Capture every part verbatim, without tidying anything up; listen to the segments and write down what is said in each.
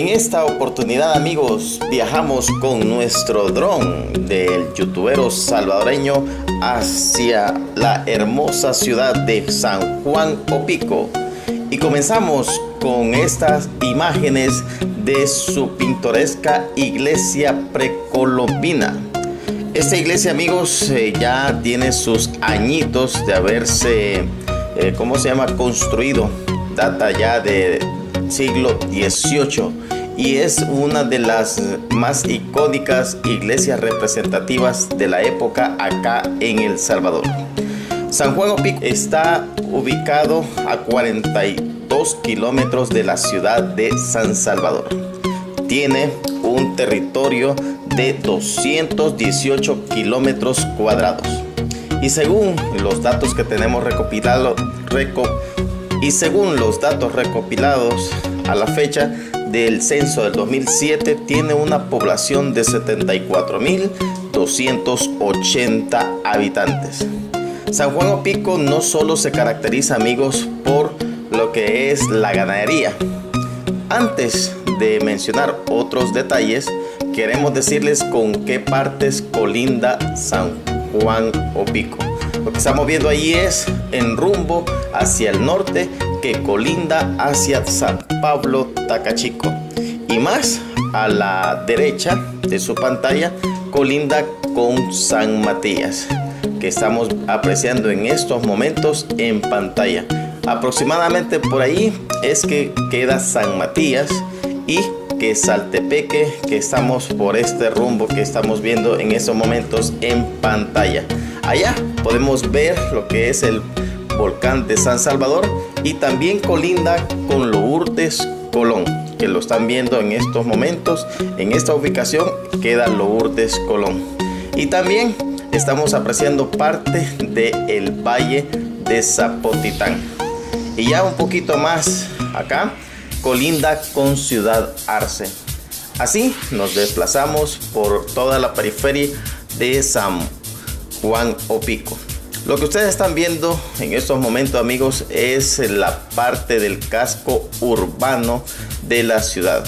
En esta oportunidad, amigos, viajamos con nuestro dron del youtubero salvadoreño hacia la hermosa ciudad de San Juan Opico y comenzamos con estas imágenes de su pintoresca iglesia precolombina. Esta iglesia, amigos, eh, ya tiene sus añitos de haberse, eh, ¿cómo se llama?, construido. Data ya de siglo dieciocho y es una de las más icónicas iglesias representativas de la época acá en El Salvador. San Juan Opico está ubicado a cuarenta y dos kilómetros de la ciudad de San Salvador. Tiene un territorio de doscientos dieciocho kilómetros cuadrados y según los datos que tenemos recopilados reco, y según los datos recopilados a la fecha del censo del dos mil siete, tiene una población de setenta y cuatro mil doscientos ochenta habitantes. San Juan Opico no solo se caracteriza, amigos, por lo que es la ganadería. Antes de mencionar otros detalles, queremos decirles con qué partes colinda San Juan Opico. Lo que estamos viendo ahí es en rumbo hacia el norte, que colinda hacia San Pablo Tacachico, y más a la derecha de su pantalla colinda con San Matías, que estamos apreciando en estos momentos en pantalla. Aproximadamente por ahí es que queda San Matías y que Saltepeque, que estamos por este rumbo que estamos viendo en estos momentos en pantalla. Allá podemos ver lo que es el volcán de San Salvador y también colinda con Lourdes Colón, que lo están viendo en estos momentos. En esta ubicación queda Lourdes Colón y también estamos apreciando parte del valle de Zapotitán, y ya un poquito más acá colinda con Ciudad Arce. Así nos desplazamos por toda la periferia de San Juan Opico. Lo que ustedes están viendo en estos momentos, amigos, es la parte del casco urbano de la ciudad.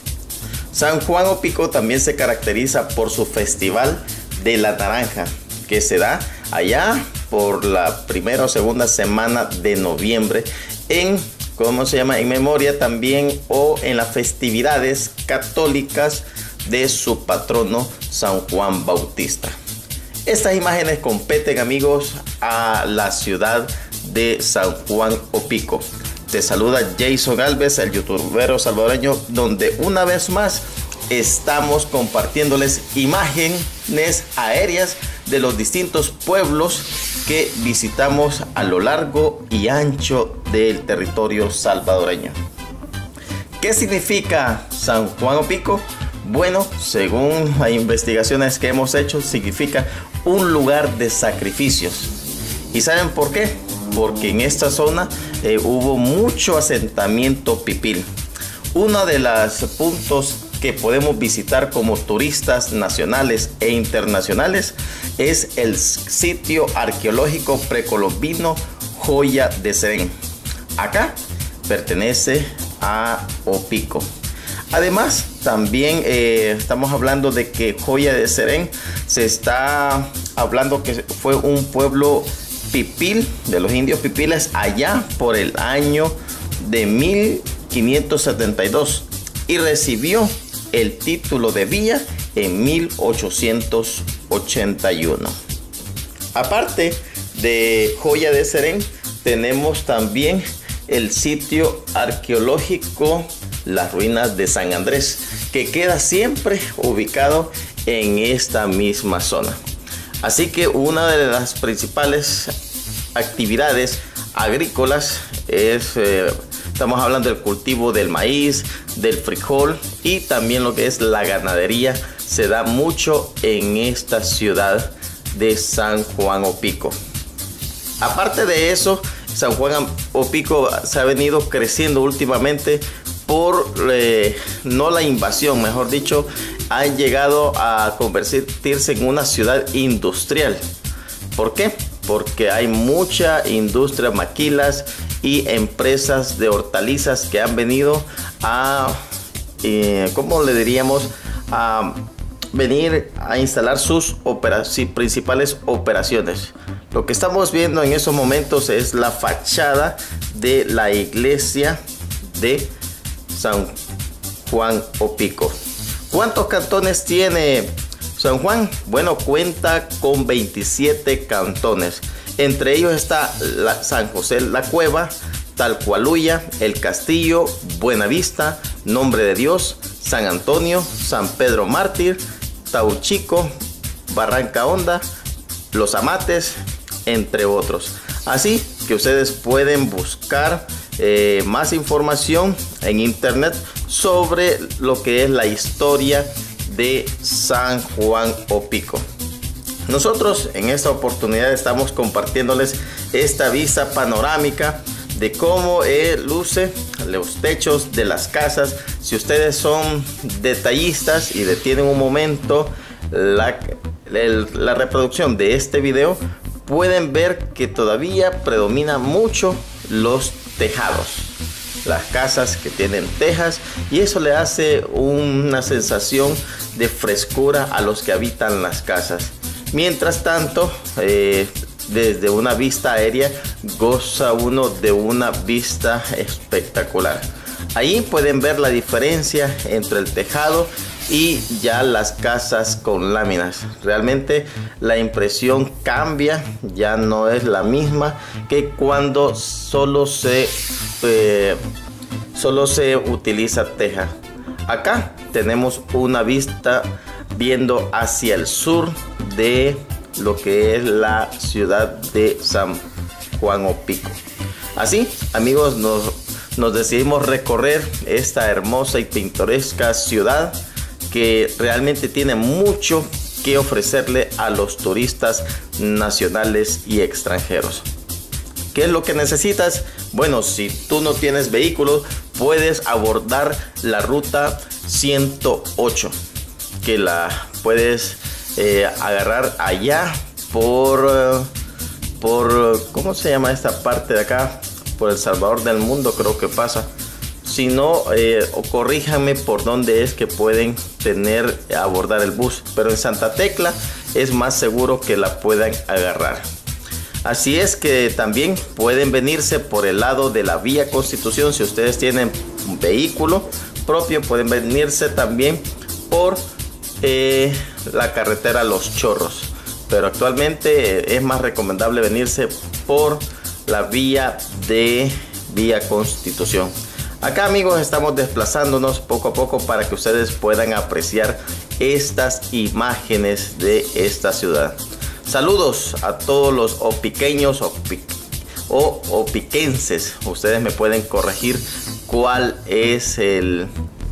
San Juan Opico también se caracteriza por su festival de la naranja, que se da allá por la primera o segunda semana de noviembre en, ¿cómo se llama?, en memoria también o en las festividades católicas de su patrono San Juan Bautista. Estas imágenes competen, amigos, a la ciudad de San Juan Opico. Te saluda Jason Alves, el youtubero salvadoreño, donde una vez más estamos compartiéndoles imágenes aéreas de los distintos pueblos que visitamos a lo largo y ancho del territorio salvadoreño. ¿Qué significa San Juan Opico? Bueno, según las investigaciones que hemos hecho, significa un lugar de sacrificios. ¿Y saben por qué? Porque en esta zona eh, hubo mucho asentamiento pipil. Uno de los puntos que podemos visitar como turistas nacionales e internacionales es el sitio arqueológico precolombino Joya de Serén. Acá pertenece a Opico. Además, también eh, estamos hablando de que Joya de Serén se está hablando que fue un pueblo pipil, de los indios pipiles, allá por el año de mil quinientos setenta y dos y recibió el título de villa en mil ochocientos ochenta y uno. Aparte de Joya de Serén, tenemos también el sitio arqueológico Las Ruinas de San Andrés, que queda siempre ubicado en esta misma zona. Así que una de las principales actividades agrícolas es, eh, estamos hablando del cultivo del maíz, del frijol, y también lo que es la ganadería se da mucho en esta ciudad de San Juan Opico. Aparte de eso, San Juan Opico se ha venido creciendo últimamente por eh, no la invasión, mejor dicho, ha llegado a convertirse en una ciudad industrial. ¿Por qué? Porque hay mucha industria, maquilas y empresas de hortalizas que han venido a eh, ¿cómo le diríamos? A venir a instalar sus opera principales operaciones. Lo que estamos viendo en esos momentos es la fachada de la iglesia de San Juan Opico. ¿Cuántos cantones tiene San Juan? Bueno, cuenta con veintisiete cantones. Entre ellos está la San José la Cueva, Talcualuya, El Castillo, Buenavista, Nombre de Dios, San Antonio, San Pedro Mártir, Tauchico, Barranca Honda, Los Amates, entre otros. Así que ustedes pueden buscar eh, más información en internet sobre lo que es la historia de San Juan Opico. Nosotros en esta oportunidad estamos compartiéndoles esta vista panorámica de cómo eh, luce los techos de las casas. Si ustedes son detallistas y detienen un momento la, el, la reproducción de este video, pueden ver que todavía predomina mucho los tejados, las casas que tienen tejas, y eso le hace una sensación de frescura a los que habitan las casas. Mientras tanto, eh, desde una vista aérea goza uno de una vista espectacular. Ahí pueden ver la diferencia entre el tejado y ya las casas con láminas. Realmente la impresión cambia, ya no es la misma que cuando solo se eh, solo se utiliza teja. Acá tenemos una vista viendo hacia el sur de lo que es la ciudad de San Juan Opico. Así, amigos, nos, nos decidimos recorrer esta hermosa y pintoresca ciudad que realmente tiene mucho que ofrecerle a los turistas nacionales y extranjeros. ¿Qué es lo que necesitas? Bueno, si tú no tienes vehículo, puedes abordar la ruta ciento ocho, que la puedes eh, agarrar allá por, por, ¿cómo se llama esta parte de acá? Por El Salvador del Mundo, creo que pasa. Si no, eh, o corríjanme por dónde es que pueden tener, abordar el bus. Pero en Santa Tecla es más seguro que la puedan agarrar. Así es que también pueden venirse por el lado de la vía Constitución. Si ustedes tienen un vehículo propio, pueden venirse también por eh, la carretera Los Chorros. Pero actualmente es más recomendable venirse por la vía de vía Constitución. Acá, amigos, estamos desplazándonos poco a poco para que ustedes puedan apreciar estas imágenes de esta ciudad. Saludos a todos los opiqueños o, o opiquenses. Ustedes me pueden corregir cuál es el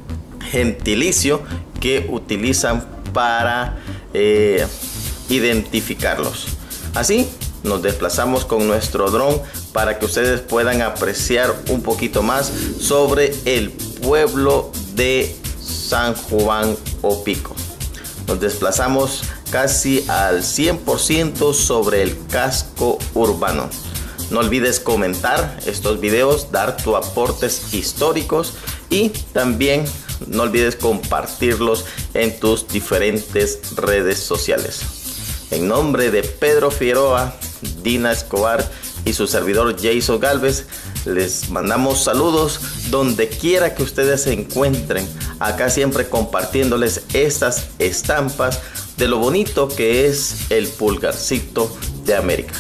gentilicio que utilizan para eh, identificarlos. Así nos desplazamos con nuestro dron para que ustedes puedan apreciar un poquito más sobre el pueblo de San Juan Opico. Nos desplazamos casi al cien por ciento sobre el casco urbano. No olvides comentar estos videos, dar tus aportes históricos y también no olvides compartirlos en tus diferentes redes sociales. En nombre de Pedro Figueroa, Dina Escobar y su servidor Jason Galvez, les mandamos saludos donde quiera que ustedes se encuentren. Acá siempre compartiéndoles estas estampas de lo bonito que es el pulgarcito de América.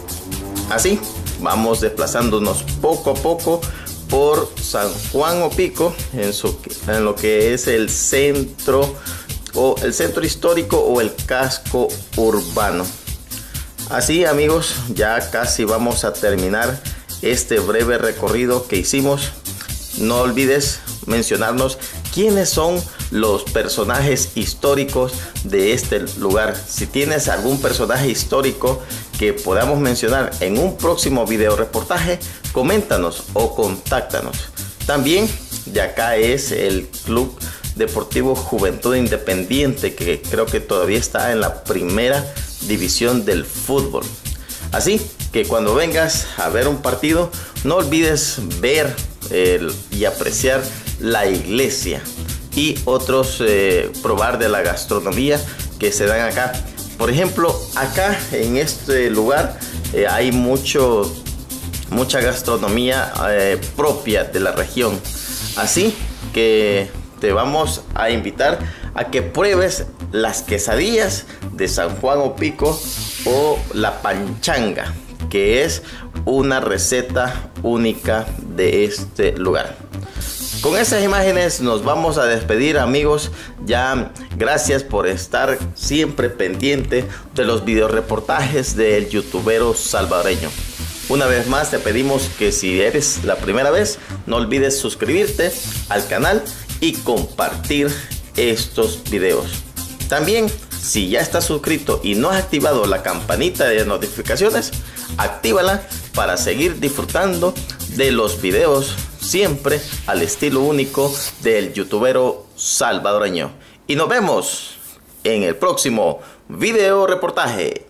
Así vamos desplazándonos poco a poco por San Juan Opico, en, su, en lo que es el centro o el centro histórico o el casco urbano. Así, amigos, ya casi vamos a terminar este breve recorrido que hicimos. No olvides mencionarnos quiénes son los personajes históricos de este lugar. Si tienes algún personaje histórico que podamos mencionar en un próximo video reportaje, coméntanos o contáctanos. También de acá es el Club Deportivo Juventud Independiente, que creo que todavía está en la primera división del fútbol. Así que cuando vengas a ver un partido, no olvides ver el, y apreciar la iglesia y otros eh, probar de la gastronomía que se dan acá. Por ejemplo, acá en este lugar eh, hay mucho, mucha gastronomía eh, propia de la región. Así que te vamos a invitar a que pruebes las quesadillas de San Juan Opico o la panchanga, que es una receta única de este lugar. Con esas imágenes nos vamos a despedir, amigos. Ya gracias por estar siempre pendiente de los videoreportajes del youtubero salvadoreño. Una vez más te pedimos que si eres la primera vez, no olvides suscribirte al canal y compartir estos videos. También, si ya estás suscrito y no has activado la campanita de notificaciones, actívala para seguir disfrutando de los videos siempre al estilo único del youtubero salvadoreño. Y nos vemos en el próximo video reportaje.